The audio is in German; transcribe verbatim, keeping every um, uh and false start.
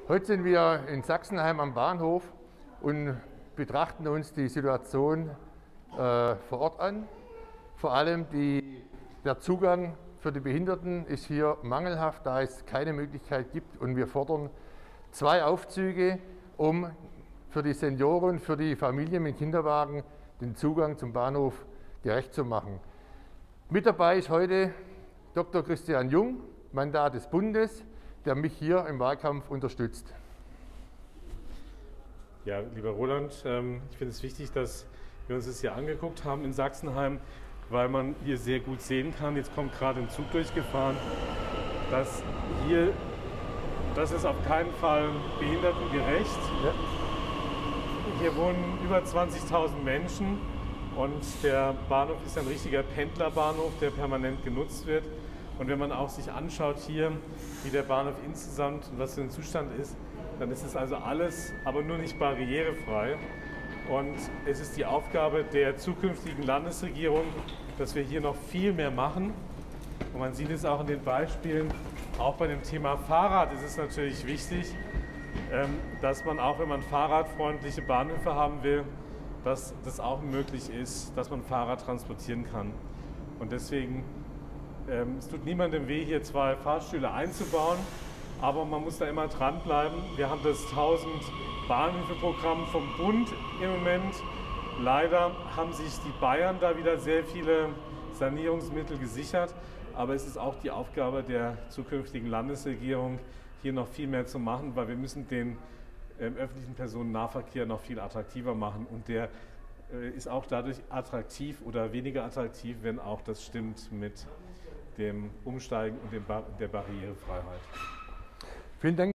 Heute sind wir in Sachsenheim am Bahnhof und betrachten uns die Situation äh, vor Ort an. Vor allem die, der Zugang für die Behinderten ist hier mangelhaft, da es keine Möglichkeit gibt. Und wir fordern zwei Aufzüge, um für die Senioren, für die Familien mit Kinderwagen den Zugang zum Bahnhof gerecht zu machen. Mit dabei ist heute Doktor Christian Jung, Mandat des Bundes, der mich hier im Wahlkampf unterstützt. Ja, lieber Roland, ich finde es wichtig, dass wir uns das hier angeguckt haben in Sachsenheim, weil man hier sehr gut sehen kann, jetzt kommt gerade ein Zug durchgefahren, dass hier, das ist auf keinen Fall behindertengerecht. Ja. Hier wohnen über zwanzigtausend Menschen und der Bahnhof ist ein richtiger Pendlerbahnhof, der permanent genutzt wird. Und wenn man auch sich anschaut hier, wie der Bahnhof insgesamt und was für ein Zustand ist, dann ist es also alles, aber nur nicht barrierefrei. Und es ist die Aufgabe der zukünftigen Landesregierung, dass wir hier noch viel mehr machen. Und man sieht es auch in den Beispielen, auch bei dem Thema Fahrrad ist es natürlich wichtig, dass man auch, wenn man fahrradfreundliche Bahnhöfe haben will, dass das auch möglich ist, dass man Fahrrad transportieren kann. Und deswegen, ähm, es tut niemandem weh, hier zwei Fahrstühle einzubauen, aber man muss da immer dranbleiben. Wir haben das tausend Bahnhöfe-Programm vom Bund im Moment. Leider haben sich die Bayern da wieder sehr viele Sanierungsmittel gesichert, aber es ist auch die Aufgabe der zukünftigen Landesregierung, hier noch viel mehr zu machen, weil wir müssen den ähm, öffentlichen Personennahverkehr noch viel attraktiver machen und der äh, ist auch dadurch attraktiv oder weniger attraktiv, wenn auch das stimmt mit dem Umsteigen und dem Bar der Barrierefreiheit. Vielen Dank.